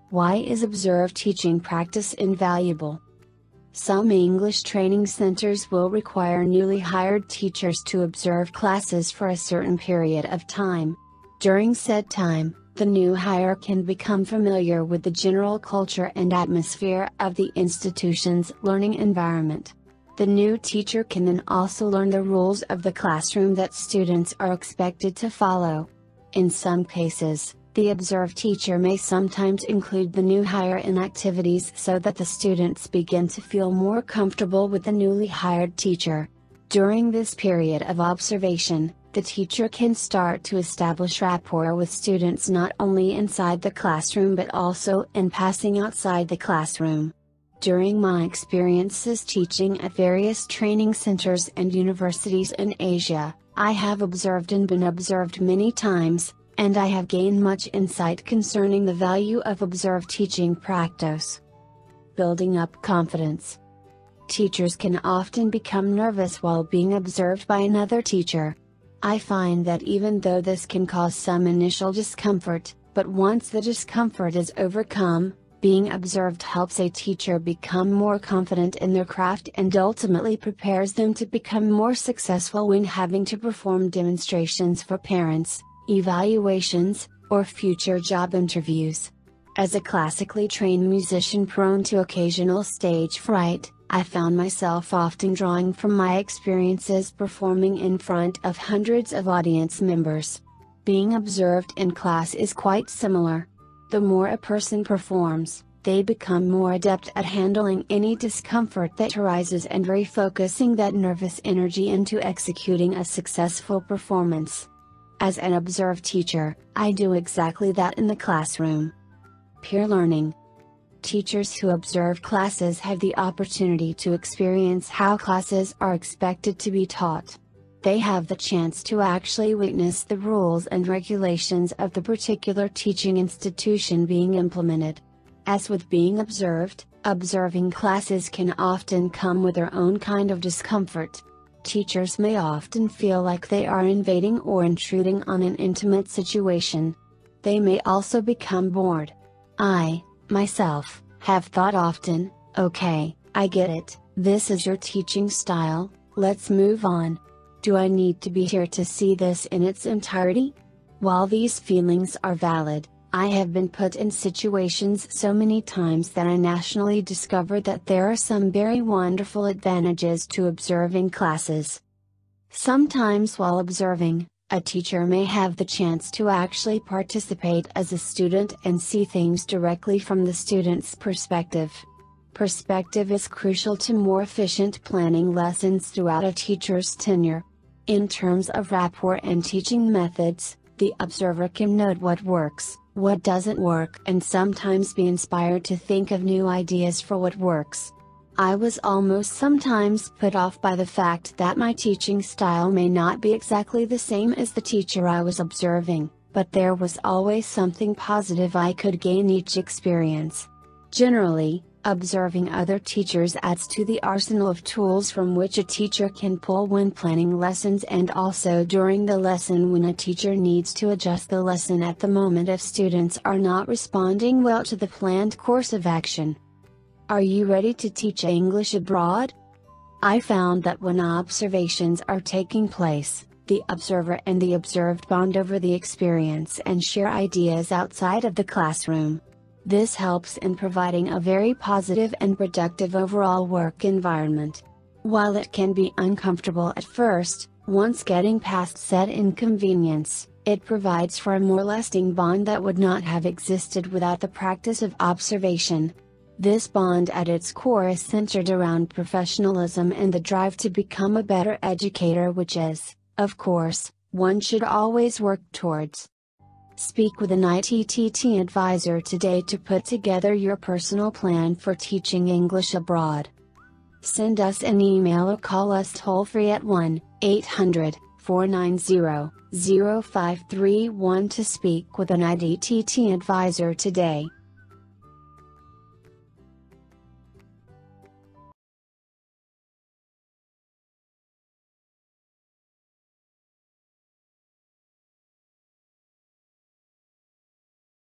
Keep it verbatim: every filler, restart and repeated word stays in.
Why is observed teaching practice invaluable? Some English training centers will require newly hired teachers to observe classes for a certain period of time. During said time, the new hire can become familiar with the general culture and atmosphere of the institution's learning environment. The new teacher can then also learn the rules of the classroom that students are expected to follow. In some cases, the observed teacher may sometimes include the new hire in activities so that the students begin to feel more comfortable with the newly hired teacher. During this period of observation, the teacher can start to establish rapport with students not only inside the classroom but also in passing outside the classroom. During my experiences teaching at various training centers and universities in Asia, I have observed and been observed many times, and I have gained much insight concerning the value of observed teaching practice. Building up confidence. Teachers can often become nervous while being observed by another teacher. I find that even though this can cause some initial discomfort, but once the discomfort is overcome, being observed helps a teacher become more confident in their craft and ultimately prepares them to become more successful when having to perform demonstrations for parents, evaluations, or future job interviews. As a classically trained musician prone to occasional stage fright, I found myself often drawing from my experiences performing in front of hundreds of audience members. Being observed in class is quite similar. The more a person performs, they become more adept at handling any discomfort that arises and refocusing that nervous energy into executing a successful performance. As an observed teacher, I do exactly that in the classroom. Peer learning. Teachers who observe classes have the opportunity to experience how classes are expected to be taught. They have the chance to actually witness the rules and regulations of the particular teaching institution being implemented. As with being observed, observing classes can often come with their own kind of discomfort. Teachers may often feel like they are invading or intruding on an intimate situation. They may also become bored. I, myself, have thought often, okay, I get it, this is your teaching style, let's move on. Do I need to be here to see this in its entirety? While these feelings are valid, I have been put in situations so many times that I nationally discovered that there are some very wonderful advantages to observing classes. Sometimes while observing, a teacher may have the chance to actually participate as a student and see things directly from the student's perspective. Perspective is crucial to more efficient planning lessons throughout a teacher's tenure. In terms of rapport and teaching methods, the observer can note what works, what doesn't work, and sometimes be inspired to think of new ideas for what works. I was almost sometimes put off by the fact that my teaching style may not be exactly the same as the teacher I was observing, but there was always something positive I could gain each experience. Generally, observing other teachers adds to the arsenal of tools from which a teacher can pull when planning lessons and also during the lesson when a teacher needs to adjust the lesson at the moment if students are not responding well to the planned course of action. Are you ready to teach English abroad? I found that when observations are taking place, the observer and the observed bond over the experience and share ideas outside of the classroom. This helps in providing a very positive and productive overall work environment. While it can be uncomfortable at first, once getting past said inconvenience, it provides for a more lasting bond that would not have existed without the practice of observation. This bond at its core is centered around professionalism and the drive to become a better educator, which is, of course, one should always work towards. Speak with an I T T T advisor today to put together your personal plan for teaching English abroad. Send us an email or call us toll-free at one eight hundred, four nine zero, zero five three one to speak with an I T T T advisor today.